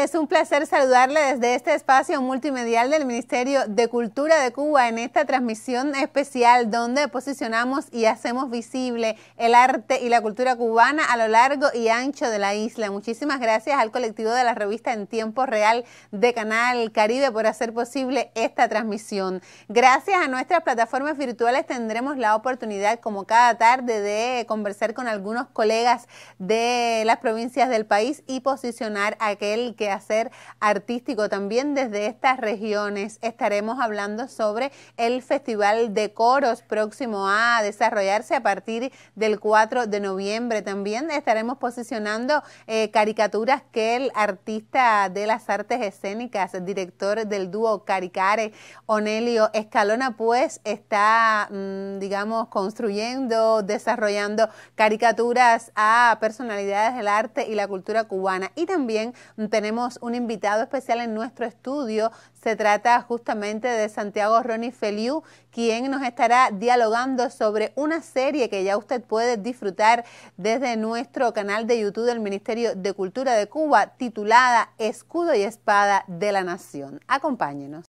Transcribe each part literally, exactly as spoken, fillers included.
Es un placer saludarle desde este espacio multimedial del Ministerio de Cultura de Cuba en esta transmisión especial donde posicionamos y hacemos visible el arte y la cultura cubana a lo largo y ancho de la isla. Muchísimas gracias al colectivo de la revista En Tiempo Real de Canal Caribe por hacer posible esta transmisión. Gracias a nuestras plataformas virtuales tendremos la oportunidad, como cada tarde, de conversar con algunos colegas de las provincias del país y posicionar aquel quehacer artístico también desde estas regiones. Estaremos hablando sobre el Festival de Coros próximo a desarrollarse a partir del cuatro de noviembre. También estaremos posicionando eh, caricaturas que el artista de las artes escénicas, director del dúo Caricare, Onelio Escalona, pues está, mmm, digamos, construyendo, desarrollando caricaturas a personalidades del arte y la cultura cubana. Y también tenemos un invitado especial en nuestro estudio. Se trata justamente de Santiago Ronnie Feliu, quien nos estará dialogando sobre una serie que ya usted puede disfrutar desde nuestro canal de YouTube del Ministerio de Cultura de Cuba, titulada Escudo y Espada de la Nación. Acompáñenos.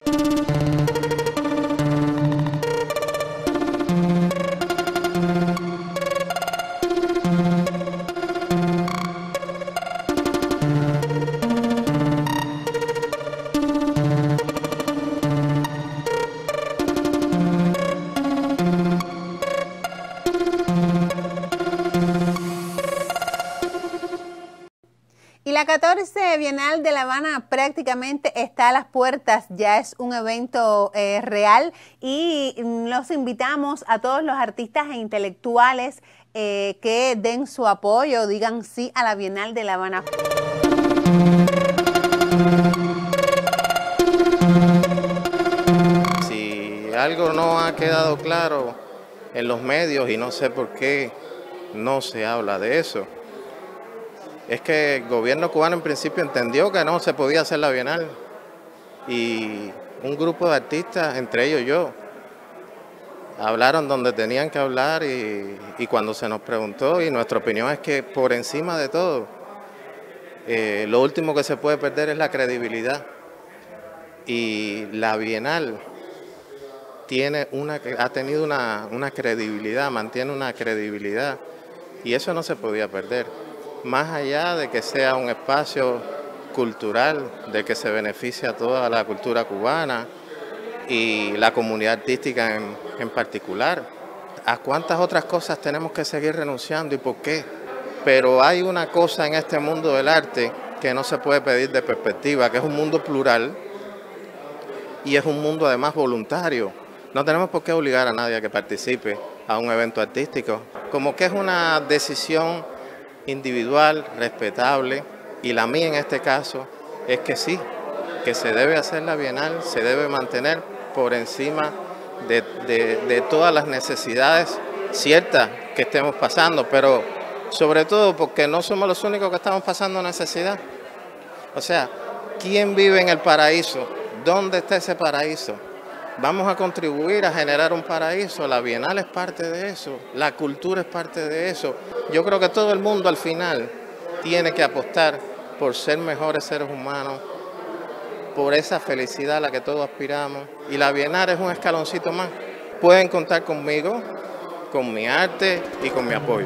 La catorce Bienal de La Habana prácticamente está a las puertas, ya es un evento eh, real y los invitamos a todos los artistas e intelectuales eh, que den su apoyo, digan sí a la Bienal de La Habana. Si algo no ha quedado claro en los medios y no sé por qué no se habla de eso, es que el gobierno cubano en principio entendió que no se podía hacer la Bienal y un grupo de artistas, entre ellos yo, hablaron donde tenían que hablar y, y cuando se nos preguntó, y nuestra opinión es que por encima de todo, eh, lo último que se puede perder es la credibilidad, y la Bienal tiene una, ha tenido una, una credibilidad, mantiene una credibilidad, y eso no se podía perder. Más allá de que sea un espacio cultural, de que se beneficie a toda la cultura cubana y la comunidad artística en, en particular. ¿A cuántas otras cosas tenemos que seguir renunciando y por qué? Pero hay una cosa en este mundo del arte que no se puede pedir de perspectiva, que es un mundo plural y es un mundo además voluntario. No tenemos por qué obligar a nadie a que participe a un evento artístico, como que es una decisión individual, respetable, y la mía en este caso es que sí, que se debe hacer la Bienal, se debe mantener por encima de, de, de todas las necesidades ciertas que estemos pasando, pero sobre todo porque no somos los únicos que estamos pasando necesidad. O sea, ¿quién vive en el paraíso? ¿Dónde está ese paraíso? Vamos a contribuir a generar un paraíso, la Bienal es parte de eso, la cultura es parte de eso. Yo creo que todo el mundo al final tiene que apostar por ser mejores seres humanos, por esa felicidad a la que todos aspiramos, y la Bienal es un escaloncito más. Pueden contar conmigo, con mi arte y con mi apoyo.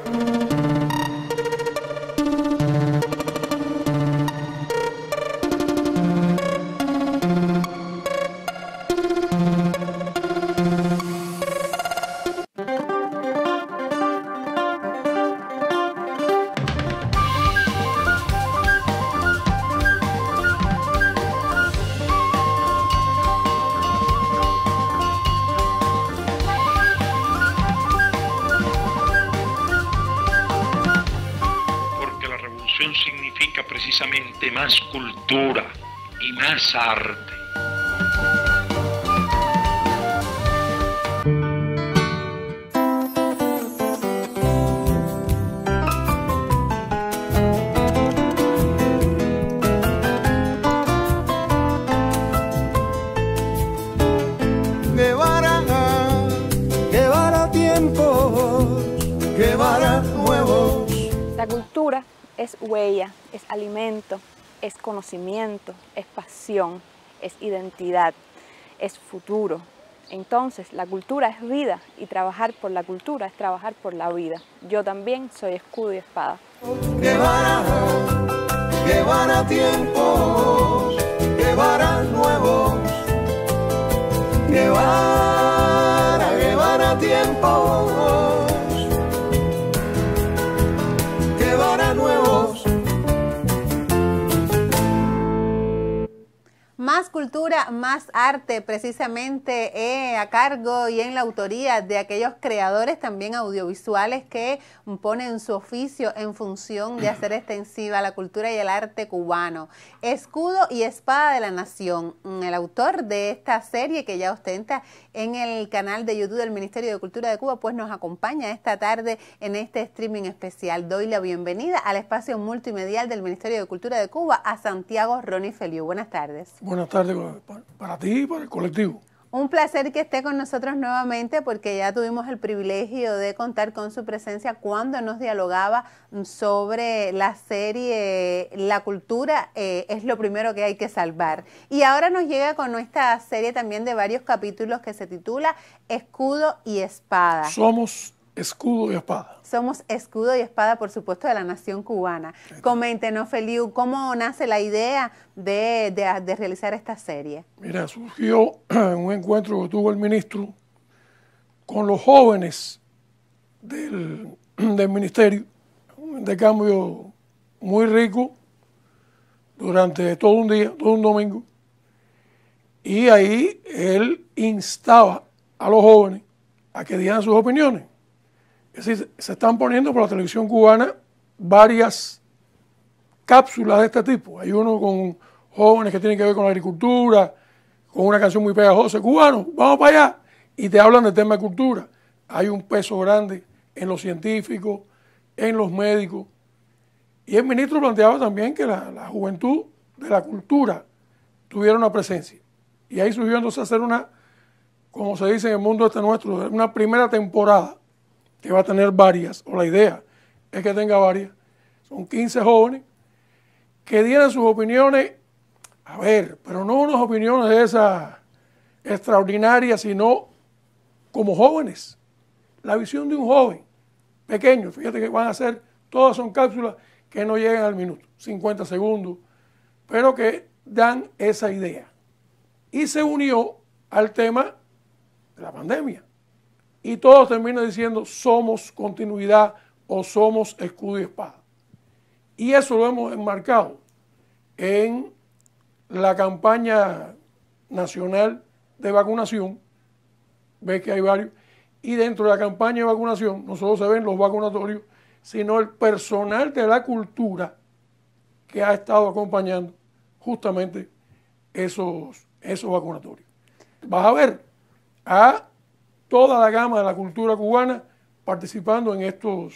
Significa precisamente más cultura y más arte. Guevara, Guevara tiempos, Guevara nuevos. La cultura es huella, es alimento, es conocimiento, es pasión, es identidad, es futuro. Entonces, la cultura es vida y trabajar por la cultura es trabajar por la vida. Yo también soy escudo y espada. Guevara, Guevara tiempos, Guevara nuevos, Guevara, Guevara tiempos, Guevara nuevos. Más cultura, más arte, precisamente eh, a cargo y en la autoría de aquellos creadores también audiovisuales que ponen su oficio en función de hacer extensiva la cultura y el arte cubano. Escudo y espada de la nación, el autor de esta serie que ya ostenta en el canal de YouTube del Ministerio de Cultura de Cuba, pues nos acompaña esta tarde en este streaming especial. Doy la bienvenida al espacio multimedial del Ministerio de Cultura de Cuba a Santiago Ronnie Feliu. Buenas tardes. Buenas tardes para, para ti y para el colectivo. Un placer que esté con nosotros nuevamente porque ya tuvimos el privilegio de contar con su presencia cuando nos dialogaba sobre la serie La cultura eh, es lo primero que hay que salvar. Y ahora nos llega con nuestra serie también de varios capítulos que se titula Escudo y Espada. Somos escudo y espada. Somos escudo y espada, por supuesto, de la nación cubana. Coméntenos, Feliu, ¿cómo nace la idea de, de, de realizar esta serie? Mira, surgió en un encuentro que tuvo el ministro con los jóvenes del, del ministerio, un intercambio muy rico durante todo un día, todo un domingo, y ahí él instaba a los jóvenes a que dieran sus opiniones. Es decir, se están poniendo por la televisión cubana varias cápsulas de este tipo. Hay uno con jóvenes que tienen que ver con la agricultura, con una canción muy pegajosa, cubano, vamos para allá, y te hablan del tema de cultura. Hay un peso grande en los científicos, en los médicos. Y el ministro planteaba también que la, la juventud de la cultura tuviera una presencia. Y ahí surgió entonces hacer una, como se dice en el mundo este nuestro, una primera temporada que va a tener varias, o la idea es que tenga varias. Son quince jóvenes que dieran sus opiniones, a ver, pero no unas opiniones de esas extraordinarias, sino como jóvenes. La visión de un joven pequeño, fíjate que van a ser, todas son cápsulas que no llegan al minuto, cincuenta segundos, pero que dan esa idea. Y se unió al tema de la pandemia. Y todos terminan diciendo somos continuidad o somos escudo y espada. Y eso lo hemos enmarcado en la campaña nacional de vacunación. Ves que hay varios. Y dentro de la campaña de vacunación no solo se ven los vacunatorios, sino el personal de la cultura que ha estado acompañando justamente esos, esos vacunatorios. Vas a ver a toda la gama de la cultura cubana participando en estos,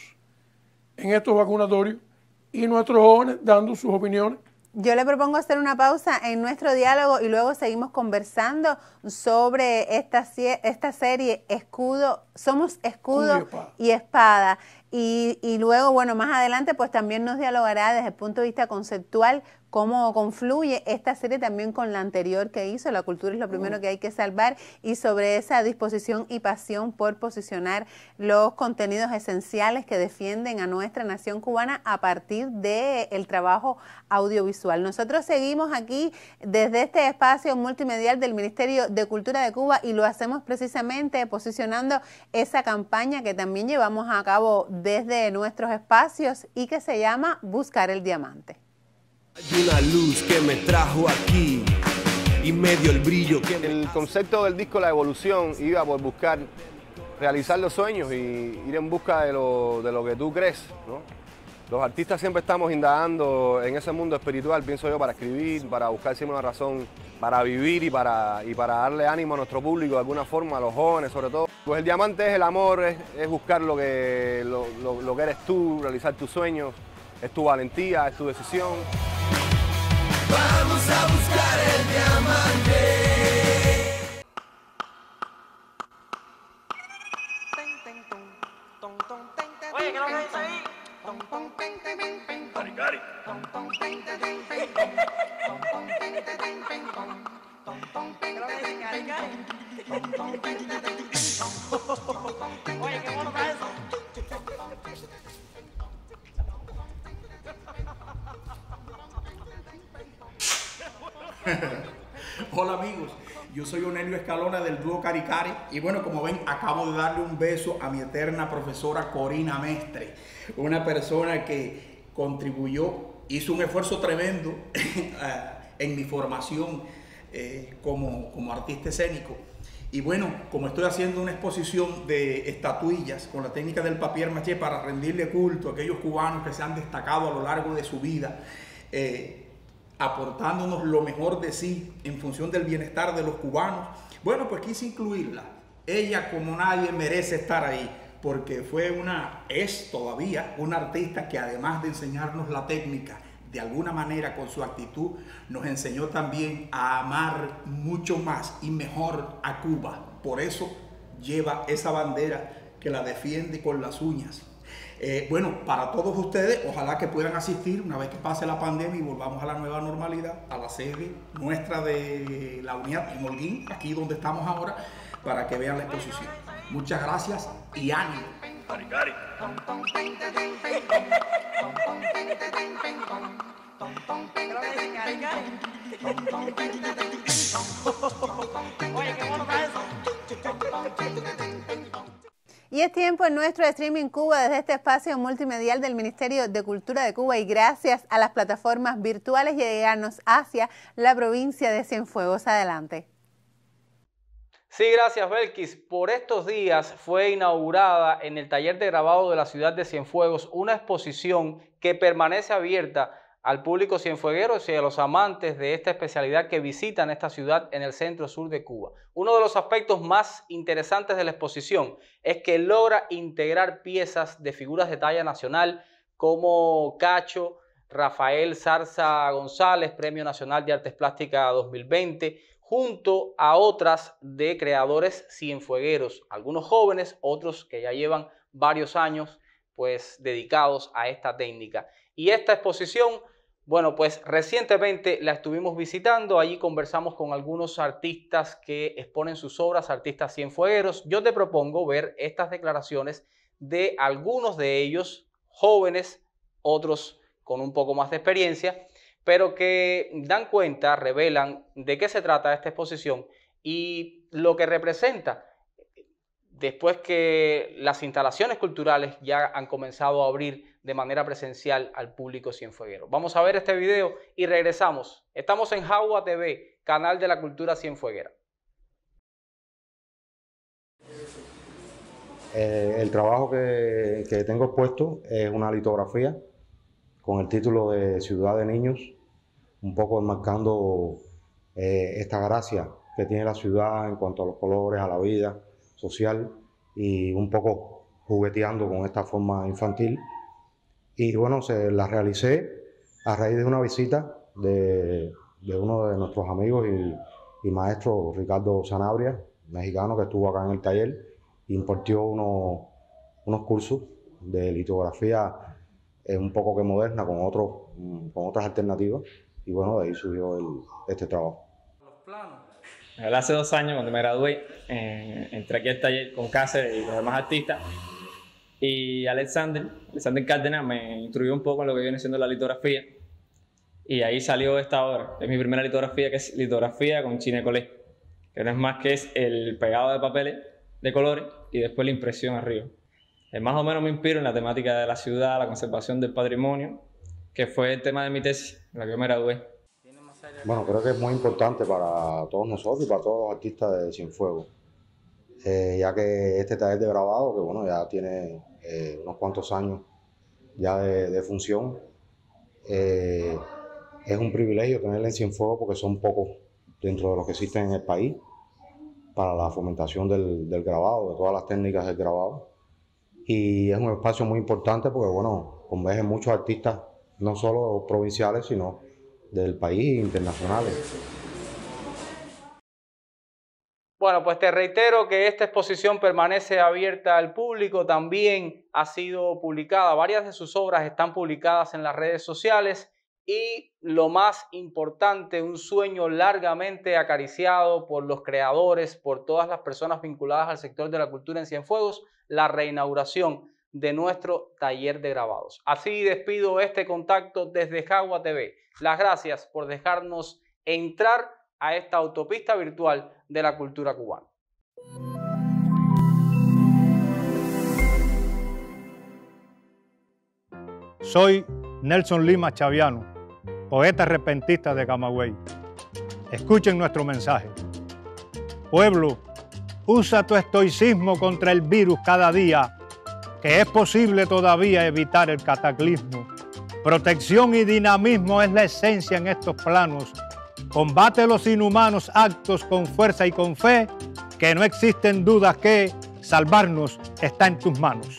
en estos vacunatorios y nuestros jóvenes dando sus opiniones. Yo le propongo hacer una pausa en nuestro diálogo y luego seguimos conversando sobre esta, esta serie Escudo, Somos Escudo, Escudo y Espada. Y, espada. Y, y luego, bueno, más adelante pues también nos dialogará desde el punto de vista conceptual cómo confluye esta serie también con la anterior que hizo, La cultura es lo primero que hay que salvar, y sobre esa disposición y pasión por posicionar los contenidos esenciales que defienden a nuestra nación cubana a partir del trabajo audiovisual. Nosotros seguimos aquí desde este espacio multimedial del Ministerio de Cultura de Cuba y lo hacemos precisamente posicionando esa campaña que también llevamos a cabo desde nuestros espacios y que se llama Buscar el Diamante. Hay una luz que me trajo aquí y me dio el brillo que me... El concepto del disco La Evolución iba por buscar realizar los sueños y ir en busca de lo, de lo que tú crees, ¿no? Los artistas siempre estamos indagando en ese mundo espiritual, pienso yo, para escribir, para buscar siempre una razón para vivir y para, y para darle ánimo a nuestro público de alguna forma, a los jóvenes sobre todo. Pues el diamante es el amor, es, es buscar lo que, lo, lo, lo que eres tú, realizar tus sueños, es tu valentía, es tu decisión. Vamos a buscar el diamante. Oye, ¿qué es lo que dice ahí? Cari, cari. Oye, qué bueno está eso. Hola amigos, yo soy Onelio Escalona del dúo Cari Cari y bueno, como ven, acabo de darle un beso a mi eterna profesora Corina Mestre, una persona que contribuyó, hizo un esfuerzo tremendo en mi formación eh, como, como artista escénico. Y bueno, como estoy haciendo una exposición de estatuillas con la técnica del papier maché para rendirle culto a aquellos cubanos que se han destacado a lo largo de su vida, eh, aportándonos lo mejor de sí en función del bienestar de los cubanos, bueno, pues quise incluirla. Ella, como nadie, merece estar ahí, porque fue una, es todavía una artista que además de enseñarnos la técnica, de alguna manera con su actitud, nos enseñó también a amar mucho más y mejor a Cuba. Por eso lleva esa bandera que la defiende con las uñas. Eh, bueno, para todos ustedes, ojalá que puedan asistir una vez que pase la pandemia y volvamos a la nueva normalidad, a la sede nuestra de la unidad en Holguín, aquí donde estamos ahora, para que vean la exposición. Muchas gracias y ánimo. Cari, cari. Oye, qué bueno está eso. Y es tiempo en nuestro streaming Cuba desde este espacio multimedial del Ministerio de Cultura de Cuba y gracias a las plataformas virtuales llegarnos hacia la provincia de Cienfuegos. Adelante. Sí, gracias Belkis. Por estos días fue inaugurada en el taller de grabado de la ciudad de Cienfuegos una exposición que permanece abierta al público cienfueguero y a los amantes de esta especialidad que visitan esta ciudad en el centro sur de Cuba. Uno de los aspectos más interesantes de la exposición es que logra integrar piezas de figuras de talla nacional como Cacho, Rafael Zarza González, Premio Nacional de Artes Plásticas dos mil veinte, junto a otras de creadores cienfuegueros, algunos jóvenes, otros que ya llevan varios años pues dedicados a esta técnica. Y esta exposición, bueno, pues recientemente la estuvimos visitando, allí conversamos con algunos artistas que exponen sus obras, artistas cienfuegueros. Yo te propongo ver estas declaraciones de algunos de ellos, jóvenes, otros con un poco más de experiencia, pero que dan cuenta, revelan de qué se trata esta exposición y lo que representa después que las instalaciones culturales ya han comenzado a abrir de manera presencial al público cienfueguero. Vamos a ver este video y regresamos. Estamos en Jagua T V, canal de la cultura cienfueguera. Eh, el trabajo que, que tengo expuesto es una litografía con el título de Ciudad de Niños, un poco enmarcando eh, esta gracia que tiene la ciudad en cuanto a los colores, a la vida social y un poco jugueteando con esta forma infantil. Y bueno, se la realicé a raíz de una visita de, de uno de nuestros amigos y, y maestro, Ricardo Sanabria, mexicano, que estuvo acá en el taller, impartió unos, unos cursos de litografía eh, un poco que moderna, con, otros, con otras alternativas, y bueno, de ahí surgió el, este trabajo. Hace dos años, cuando me gradué, eh, entré aquí al taller con Cáceres y los demás artistas, y Alexander, Alexander Cárdenas me instruyó un poco en lo que viene siendo la litografía, y ahí salió esta obra. Es mi primera litografía, que es litografía con chinecolé, que no es más que es el pegado de papeles de colores y después la impresión arriba. Eh, más o menos me inspiro en la temática de la ciudad, la conservación del patrimonio, que fue el tema de mi tesis, en la que yo me gradué. Bueno, creo que es muy importante para todos nosotros y para todos los artistas de Cienfuegos, eh, ya que este taller de grabado, que bueno, ya tiene eh, unos cuantos años ya de, de función, eh, es un privilegio tenerla en Cienfuegos porque son pocos dentro de los que existen en el país para la fomentación del, del grabado, de todas las técnicas del grabado. Y es un espacio muy importante porque, bueno, convergen muchos artistas, no solo provinciales, sino del país e internacionales. Bueno, pues te reitero que esta exposición permanece abierta al público, también ha sido publicada, varias de sus obras están publicadas en las redes sociales y lo más importante, un sueño largamente acariciado por los creadores, por todas las personas vinculadas al sector de la cultura en Cienfuegos, la reinauguración de nuestro taller de grabados. Así despido este contacto desde Jagua T V. Las gracias por dejarnos entrar a esta autopista virtual de la cultura cubana. Soy Nelson Lima Chaviano, poeta repentista de Camagüey. Escuchen nuestro mensaje. Pueblo, usa tu estoicismo contra el virus cada día, que es posible todavía evitar el cataclismo. Protección y dinamismo es la esencia en estos planos. Combate los inhumanos actos con fuerza y con fe, que no existen dudas que salvarnos está en tus manos.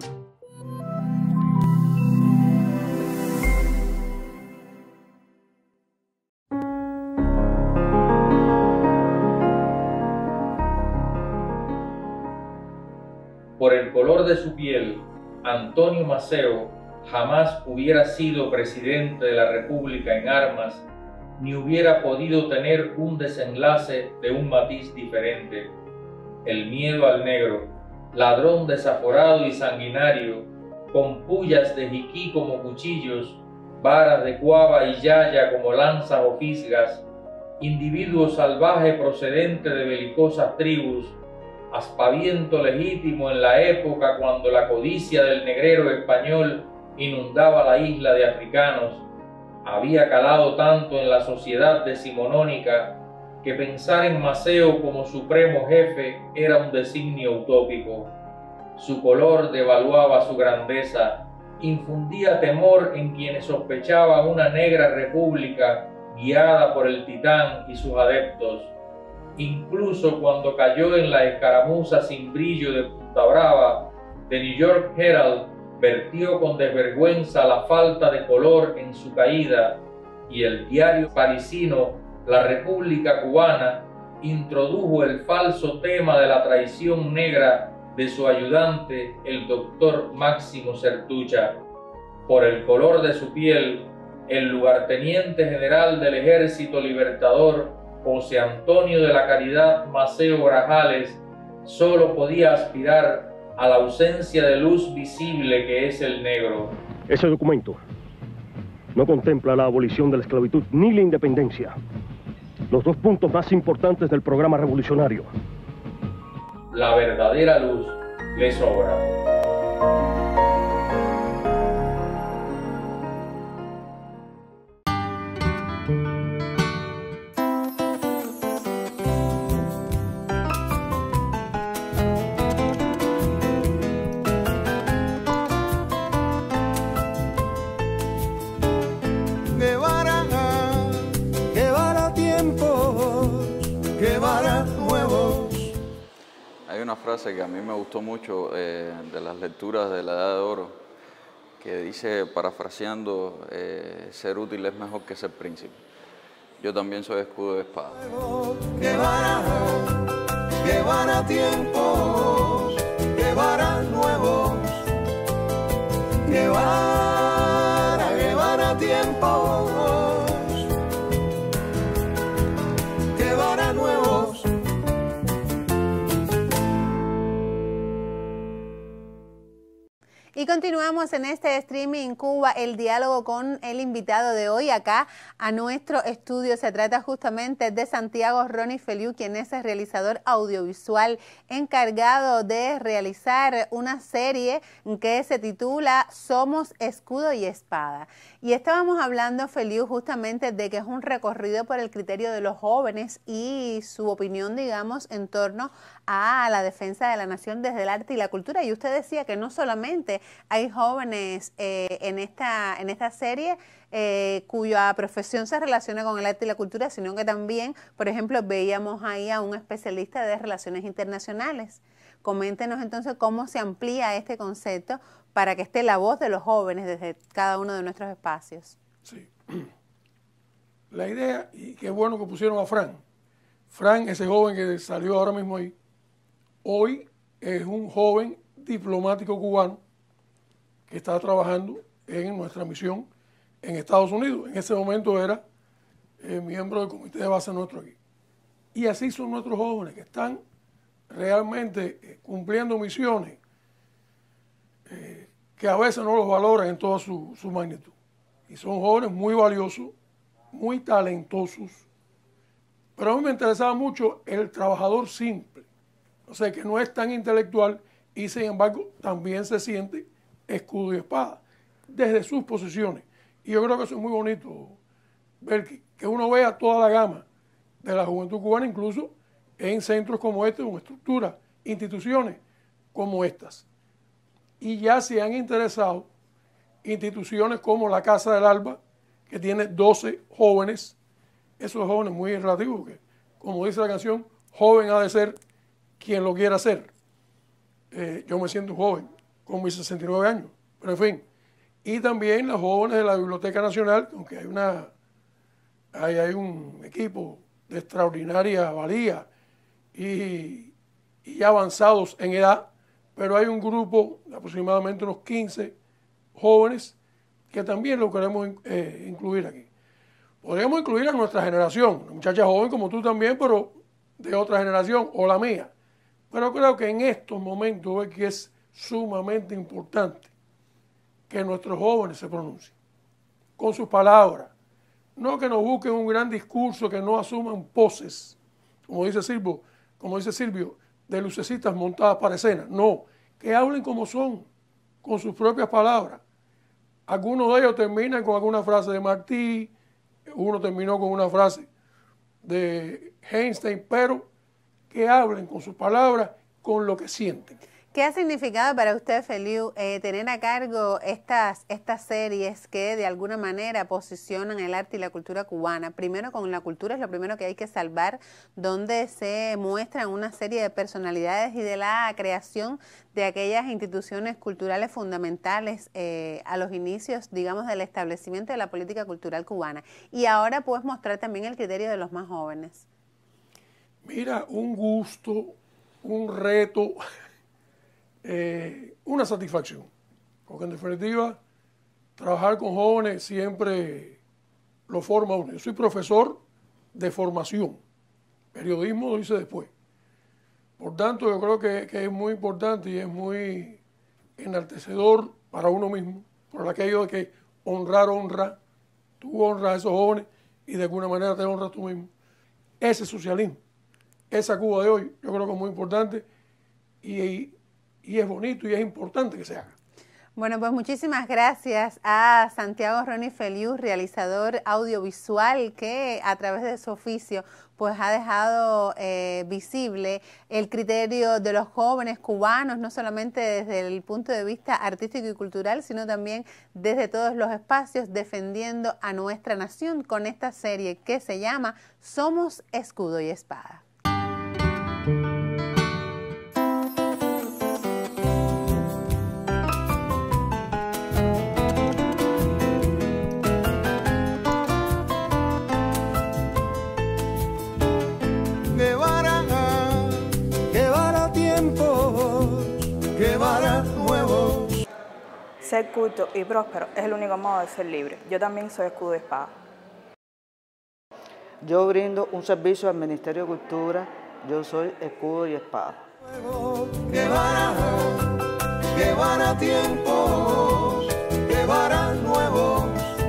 Por el color de su piel, Antonio Maceo jamás hubiera sido presidente de la República en armas, ni hubiera podido tener un desenlace de un matiz diferente. El miedo al negro, ladrón desaforado y sanguinario, con pullas de jiquí como cuchillos, varas de cuava y yaya como lanzas o fisgas, individuo salvaje procedente de belicosas tribus, aspaviento legítimo en la época cuando la codicia del negrero español inundaba la isla de africanos, había calado tanto en la sociedad decimonónica que pensar en Maceo como supremo jefe era un designio utópico. Su color devaluaba su grandeza, infundía temor en quienes sospechaban una negra república guiada por el titán y sus adeptos. Incluso cuando cayó en la escaramuza sin brillo de Punta Brava, The New York Herald vertió con desvergüenza la falta de color en su caída, y el diario parisino La República Cubana introdujo el falso tema de la traición negra de su ayudante, el doctor Máximo Sertucha. Por el color de su piel, el lugarteniente general del Ejército Libertador, José Antonio de la Caridad Maceo Grajales, solo podía aspirar a la ausencia de luz visible que es el negro. Ese documento no contempla la abolición de la esclavitud ni la independencia, los dos puntos más importantes del programa revolucionario. La verdadera luz le sobra. Una frase que a mí me gustó mucho eh, de las lecturas de la Edad de Oro, que dice, parafraseando, eh, ser útil es mejor que ser príncipe. Yo también soy escudo de espada. Guevara, Guevara tiempos, Guevara nuevos, Guevara, Guevara tiempos, Guevara nuevos. Y continuamos en este streaming Cuba, el diálogo con el invitado de hoy acá a nuestro estudio. Se trata justamente de Santiago Ronnie Feliu, quien es el realizador audiovisual encargado de realizar una serie que se titula Somos Escudo y Espada. Y estábamos hablando, Feliu, justamente de que es un recorrido por el criterio de los jóvenes y su opinión, digamos, en torno a la defensa de la nación desde el arte y la cultura. Y usted decía que no solamente hay jóvenes eh, en, esta, en esta serie eh, cuya profesión se relaciona con el arte y la cultura, sino que también, por ejemplo, veíamos ahí a un especialista de relaciones internacionales. Coméntenos entonces cómo se amplía este concepto para que esté la voz de los jóvenes desde cada uno de nuestros espacios. Sí. La idea, y qué bueno que pusieron a Fran. Fran, ese joven que salió ahora mismo ahí, hoy es un joven diplomático cubano que está trabajando en nuestra misión en Estados Unidos. En ese momento era eh, miembro del comité de base nuestro aquí. Y así son nuestros jóvenes que están realmente eh, cumpliendo misiones eh, que a veces no los valoran en toda su, su magnitud. Y son jóvenes muy valiosos, muy talentosos. Pero a mí me interesaba mucho el trabajador simple, o sea, que no es tan intelectual y sin embargo también se siente escudo y espada desde sus posiciones. Y yo creo que eso es muy bonito, ver que, que uno vea toda la gama de la juventud cubana, incluso en centros como este, en estructuras, instituciones como estas. Y ya se han interesado instituciones como la Casa del Alba, que tiene doce jóvenes, esos jóvenes muy relativos, que como dice la canción, joven ha de ser quien lo quiera ser. Eh, yo me siento joven, con mis sesenta y nueve años, pero en fin. Y también los jóvenes de la Biblioteca Nacional, aunque hay, una, hay, hay un equipo de extraordinaria valía y, y avanzados en edad, pero hay un grupo de aproximadamente unos quince jóvenes que también lo queremos eh, incluir aquí. Podríamos incluir a nuestra generación, una muchacha joven como tú también, pero de otra generación, o la mía. Pero creo que en estos momentos es que es sumamente importante que nuestros jóvenes se pronuncien con sus palabras. No que nos busquen un gran discurso, que no asuman poses, como dice Silvio, como dice Silvio, de lucecitas montadas para escena. No, que hablen como son, con sus propias palabras. Algunos de ellos terminan con alguna frase de Martí, uno terminó con una frase de Einstein, pero que hablen con sus palabras, con lo que sienten. ¿Qué ha significado para usted, Feliu, eh, tener a cargo estas, estas series que de alguna manera posicionan el arte y la cultura cubana? Primero, con la cultura es lo primero que hay que salvar, donde se muestran una serie de personalidades y de la creación de aquellas instituciones culturales fundamentales eh, a los inicios, digamos, del establecimiento de la política cultural cubana. Y ahora puedes mostrar también el criterio de los más jóvenes. Mira, un gusto, un reto... Eh, una satisfacción, porque en definitiva trabajar con jóvenes siempre lo forma uno. Yo soy profesor de formación, periodismo lo hice después. Por tanto, yo creo que, que es muy importante y es muy enaltecedor para uno mismo, por aquello de que honrar honra, tú honras a esos jóvenes y de alguna manera te honras tú mismo. Ese socialismo, esa Cuba de hoy, yo creo que es muy importante y Y es bonito y es importante que se haga. Bueno, pues muchísimas gracias a Santiago Ronnie Feliu, realizador audiovisual, que a través de su oficio pues ha dejado eh, visible el criterio de los jóvenes cubanos, no solamente desde el punto de vista artístico y cultural, sino también desde todos los espacios, defendiendo a nuestra nación con esta serie que se llama Somos Escudo y Espada. Ser culto y próspero es el único modo de ser libre. Yo también soy escudo y espada. Yo brindo un servicio al Ministerio de Cultura. Yo soy escudo y espada. Guevara, Guevara tiempos, Guevara nuevos.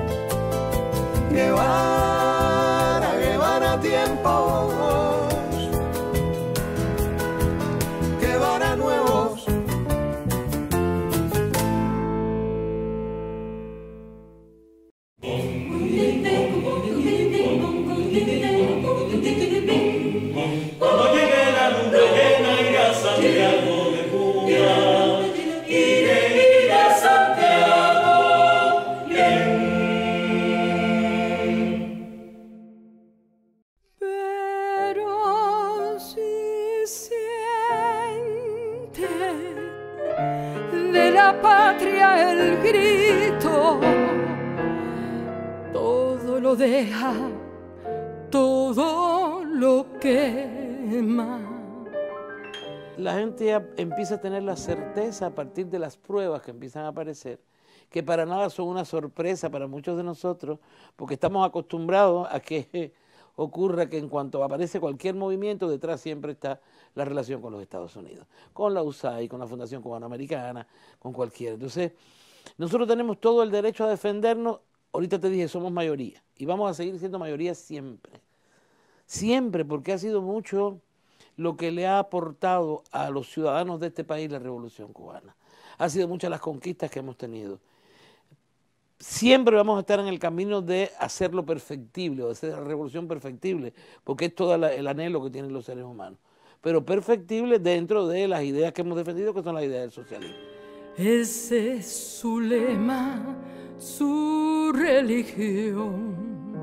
Guevara, Guevara tiempos, Guevara nuevos. Cuando llegue la luna llena iré a Santiago de Cuba, iré, iré a Santiago bien. Pero si siente de la patria el grito, todo lo deja, todo lo quema. La gente ya empieza a tener la certeza a partir de las pruebas que empiezan a aparecer que para nada son una sorpresa para muchos de nosotros, porque estamos acostumbrados a que ocurra que en cuanto aparece cualquier movimiento, detrás siempre está la relación con los Estados Unidos, con la U S A I D, con la Fundación Cubanoamericana, con cualquiera. Entonces, nosotros tenemos todo el derecho a defendernos. Ahorita te dije, somos mayoría y vamos a seguir siendo mayoría siempre. Siempre, porque ha sido mucho lo que le ha aportado a los ciudadanos de este país la Revolución Cubana. Ha sido muchas las conquistas que hemos tenido. Siempre vamos a estar en el camino de hacerlo perfectible, o de hacer la revolución perfectible, porque es todo el anhelo que tienen los seres humanos. Pero perfectible dentro de las ideas que hemos defendido, que son las ideas del socialismo. Ese es su lema, su religión.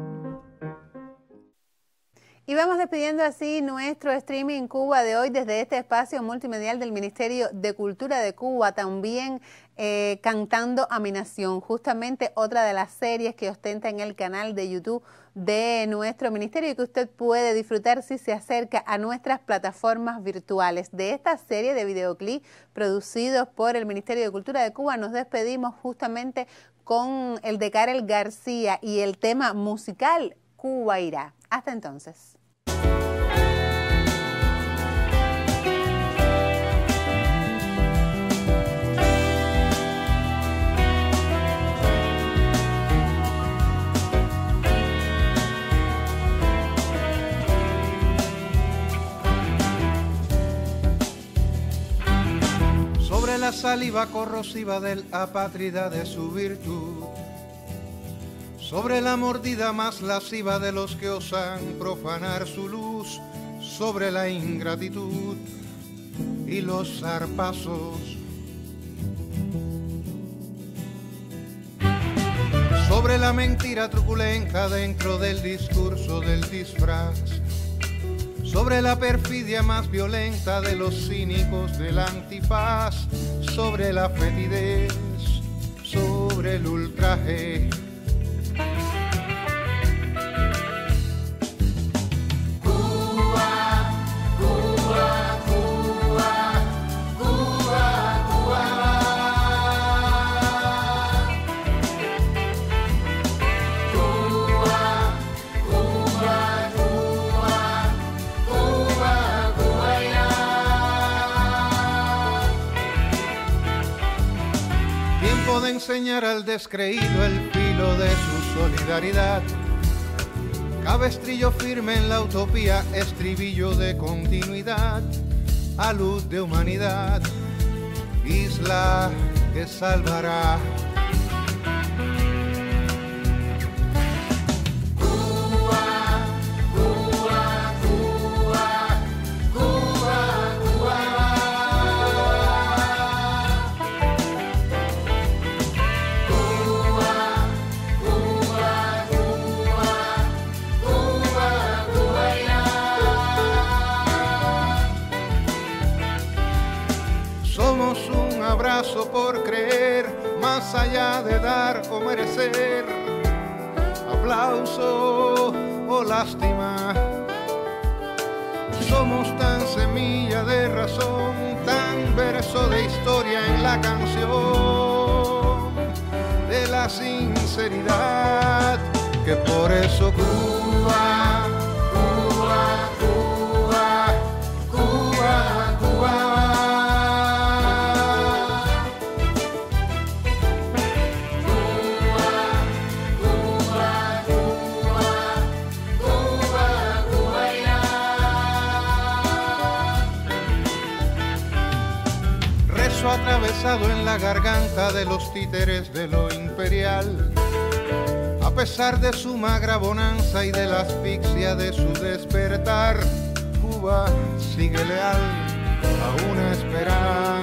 Y vamos despidiendo así nuestro streaming Cuba de hoy desde este espacio multimedial del Ministerio de Cultura de Cuba, también eh, Cantando a mi Nación, justamente otra de las series que ostenta en el canal de YouTube de nuestro ministerio y que usted puede disfrutar si se acerca a nuestras plataformas virtuales. De esta serie de videoclips producidos por el Ministerio de Cultura de Cuba nos despedimos justamente con el de Karel García y el tema musical Cuba irá. Hasta entonces. Sobre la saliva corrosiva del apátrida de su virtud, sobre la mordida más lasciva de los que osan profanar su luz, sobre la ingratitud y los zarpazos, sobre la mentira truculenta dentro del discurso del disfraz, sobre la perfidia más violenta de los cínicos del antifaz, sobre la fetidez, sobre el ultraje. De enseñar al descreído el filo de su solidaridad, cabestrillo firme en la utopía, estribillo de continuidad, a luz de humanidad, isla que salvará. Por creer, más allá de dar o merecer aplauso o lástima, somos tan semilla de razón, tan verso de historia en la canción de la sinceridad, que por eso Cuba, Cuba, Cuba, Cuba, Cuba. Atravesado en la garganta de los títeres de lo imperial, a pesar de su magra bonanza y de la asfixia de su despertar, Cuba sigue leal a una esperanza.